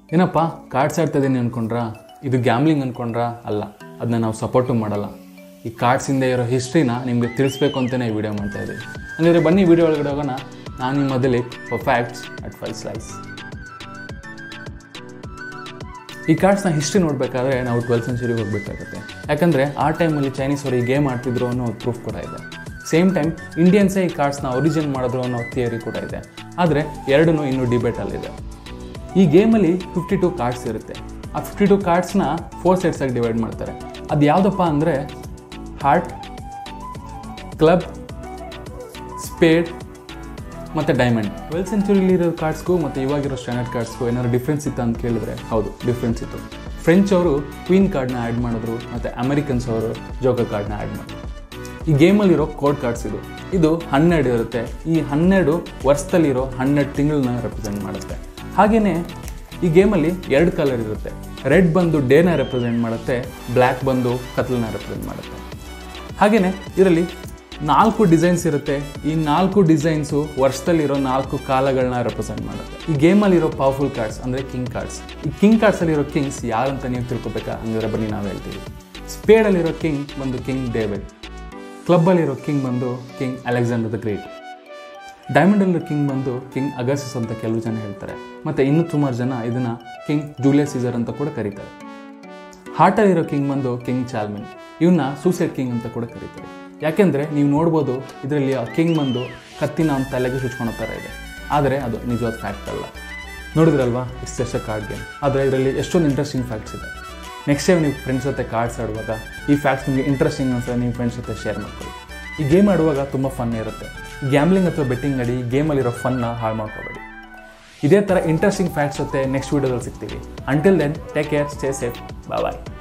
ಏನಪ್ಪ ಕಾರ್ಡ್ಸ್ ಆಡ್ತಾ ಇದ್ದೀನಿ ಅಂದ್ಕೊಂಡ್ರಾ? ಇದು ಗ್ಯಾಮ್ಲಿಂಗ್ ಅಂದ್ಕೊಂಡ್ರಾ? ಅಲ್ಲ, ಅದನ್ನ ನಾವು ಸಪೋರ್ಟು ಮಾಡಲ್ಲ. ಈ ಕಾರ್ಡ್ಸಿಂದ ಇರೋ ಹಿಸ್ಟ್ರಿನ ನಿಮಗೆ ತಿಳಿಸ್ಬೇಕು ಅಂತಲೇ ಈ ವಿಡಿಯೋ ಮಾಡ್ತಾ ಇದ್ದೀವಿ. ಹಾಗಾದರೆ ಬನ್ನಿ ವಿಡಿಯೋ ಒಳಗಡೆ ಹೋಗೋಣ. ನಾನು ನಿಮ್ಮ ಮೊದಲೇ ಫಾರ್ ಫ್ಯಾಕ್ಟ್ಸ್ ಅಟ್ 5 slices. ಈ ಕಾರ್ಡ್ಸ್ನ ಹಿಸ್ಟ್ರಿ ನೋಡಬೇಕಾದ್ರೆ ನಾವು 12th century ಹೋಗಬೇಕಾಗುತ್ತೆ. ಯಾಕಂದರೆ ಆ ಟೈಮಲ್ಲಿ ಚೈನೀಸ್ ಅವರು ಈ ಗೇಮ್ ಆಡ್ತಿದ್ರು ಅನ್ನೋ ಪ್ರೂಫ್ ಕೂಡ ಇದೆ. ಸೇಮ್ ಟೈಮ್ ಇಂಡಿಯನ್ಸೇ ಈ ಕಾರ್ಡ್ಸ್ನ ಒರಿಜಿನ್ ಮಾಡಿದ್ರು ಅನ್ನೋ ಥಿಯರಿ ಕೂಡ ಇದೆ. ಆದರೆ ಎರಡೂ ಇನ್ನೂ ಡಿಬೇಟಲ್ಲಿದೆ. ಈ ಗೇಮಲ್ಲಿ 52 ಕಾರ್ಡ್ಸ್ ಇರುತ್ತೆ. ಆ 52 ಕಾರ್ಡ್ಸ್ನ 4 ಸೆಟ್ಸಾಗಿ ಡಿವೈಡ್ ಮಾಡ್ತಾರೆ. ಅದು ಯಾವುದಪ್ಪ ಅಂದರೆ ಹಾರ್ಟ್, ಕ್ಲಬ್, ಸ್ಪೇಡ್ ಮತ್ತು ಡೈಮಂಡ್. 12th centuryಲಿರೋ ಕಾರ್ಡ್ಸ್ಗೂ ಮತ್ತು ಇವಾಗಿರೋ ಸ್ಟ್ಯಾಂಡರ್ಡ್ ಕಾರ್ಡ್ಸ್ಗೂ ಏನಾದ್ರು ಡಿಫ್ರೆನ್ಸ್ ಇತ್ತು ಅಂತ ಕೇಳಿದ್ರೆ ಹೌದು, ಡಿಫ್ರೆನ್ಸ್ ಇತ್ತು. ಫ್ರೆಂಚ್ ಅವರು ಕ್ವೀನ್ ಕಾರ್ಡ್ನ ಆ್ಯಡ್ ಮಾಡಿದ್ರು ಮತ್ತು ಅಮೆರಿಕನ್ಸ್ ಅವರು ಜೋಕರ್ ಕಾರ್ಡ್ನ ಆ್ಯಡ್ ಮಾಡಿದ್ರು. ಈ ಗೇಮಲ್ಲಿರೋ ಕೋಡ್ ಕಾರ್ಡ್ಸ್ ಇದು 12 ಇರುತ್ತೆ. ಈ 12 ವರ್ಷದಲ್ಲಿರೋ 12 ತಿಂಗಳನ್ನ ರೆಪ್ರೆಸೆಂಟ್ ಮಾಡುತ್ತೆ. ಹಾಗೆಯೇ ಈ ಗೇಮಲ್ಲಿ 2 ಕಲರ್ ಇರುತ್ತೆ. ರೆಡ್ ಬಂದು ಡೇನ ರೆಪ್ರೆಸೆಂಟ್ ಮಾಡುತ್ತೆ, ಬ್ಲ್ಯಾಕ್ ಬಂದು ಕತ್ಲನ್ನ ರೆಪ್ರೆಸೆಂಟ್ ಮಾಡುತ್ತೆ. ಹಾಗೆಯೇ ಇದರಲ್ಲಿ 4 ಡಿಸೈನ್ಸ್ ಇರುತ್ತೆ. ಈ 4 ಡಿಸೈನ್ಸು ವರ್ಷದಲ್ಲಿರೋ 4 ಕಾಲಗಳನ್ನ ರೆಪ್ರೆಸೆಂಟ್ ಮಾಡುತ್ತೆ. ಈ ಗೇಮಲ್ಲಿರೋ ಪವರ್ಫುಲ್ ಕಾರ್ಡ್ಸ್ ಅಂದರೆ ಕಿಂಗ್ ಕಾರ್ಡ್ಸ್. ಈ ಕಿಂಗ್ ಕಾರ್ಡ್ಸಲ್ಲಿರೋ ಕಿಂಗ್ಸ್ ಯಾರಂತ ನೀವು ತಿಳ್ಕೊಬೇಕಾ? ಹಂಗಿದ್ರೆ ಬನ್ನಿ ನಾವು ಹೇಳ್ತೀವಿ. ಸ್ಪೇಡಲ್ಲಿರೋ ಕಿಂಗ್ ಬಂದು ಕಿಂಗ್ ಡೇವಿಡ್. ಕ್ಲಬ್ಬಲ್ಲಿರೋ ಕಿಂಗ್ ಬಂದು ಕಿಂಗ್ ಅಲೆಕ್ಸಾಂಡರ್ ದ ಗ್ರೇಟ್. ಡೈಮಂಡಲ್ಲಿರೋ ಕಿಂಗ್ ಬಂದು ಕಿಂಗ್ ಅಗಸ್ಟಸ್ ಅಂತ ಕೆಲವು ಜನ ಹೇಳ್ತಾರೆ. ಮತ್ತು ಇನ್ನೂ ಸುಮಾರು ಜನ ಇದನ್ನು ಕಿಂಗ್ ಜೂಲಿಯಸ್ ಸೀಸರ್ ಅಂತ ಕೂಡ ಕರೀತಾರೆ. ಹಾರ್ಟಲ್ಲಿರೋ ಕಿಂಗ್ ಬಂದು ಕಿಂಗ್ ಚಾಲ್ಮಿನ್. ಇವನ್ನ ಸೂಸೈಡ್ ಕಿಂಗ್ ಅಂತ ಕೂಡ ಕರೀತಾರೆ. ಯಾಕೆಂದರೆ ನೀವು ನೋಡ್ಬೋದು ಇದರಲ್ಲಿ ಆ ಕಿಂಗ್ ಬಂದು ಕತ್ತಿನ ಒಂದು ತಲೆಗೆ ಚುಚ್ಕೊಳೋ ಥರ ಇದೆ. ಆದರೆ ಅದು ನಿಜವಾದ ಫ್ಯಾಕ್ಟ್ ಅಲ್ಲ. ನೋಡಿದ್ರಲ್ವಾ, it's just a card game. ಆದರೆ ಇದರಲ್ಲಿ ಎಷ್ಟೊಂದು ಇಂಟ್ರೆಸ್ಟಿಂಗ್ ಫ್ಯಾಕ್ಟ್ಸ್ ಇದೆ. ನೆಕ್ಸ್ಟ್ ಟೈಮ್ ನೀವು ಫ್ರೆಂಡ್ಸ್ ಜೊತೆ ಕಾರ್ಡ್ಸ್ ಆಡುವಾಗ ಈ ಫ್ಯಾಕ್ಟ್ಸ್ ನಿಮಗೆ ಇಂಟ್ರೆಸ್ಟಿಂಗ್ ಅನ್ಸರೆ ನೀವು ಫ್ರೆಂಡ್ಸ್ ಜೊತೆ ಶೇರ್ ಮಾಡ್ಕೊಳ್ಳಿ. ಈ ಗೇಮ್ ಆಡುವಾಗ ತುಂಬ ಫನ್ ಇರುತ್ತೆ. ಗ್ಯಾಮ್ಲಿಂಗ್ ಅಥವಾ ಬೆಟ್ಟಿಂಗ್ ಆಡಿ ಗೇಮಲ್ಲಿರೋ ಫನ್ನ ಹಾಳು ಮಾಡ್ಕೋಬೇಡಿ. ಇದೇ ಥರ ಇಂಟ್ರೆಸ್ಟಿಂಗ್ ಫ್ಯಾಕ್ಟ್ಸ್ ಜೊತೆ ನೆಕ್ಸ್ಟ್ ವೀಡಿಯೋದಲ್ಲಿ ಸಿಗ್ತೀವಿ. Until then take care, stay safe, ಬಾಯ್.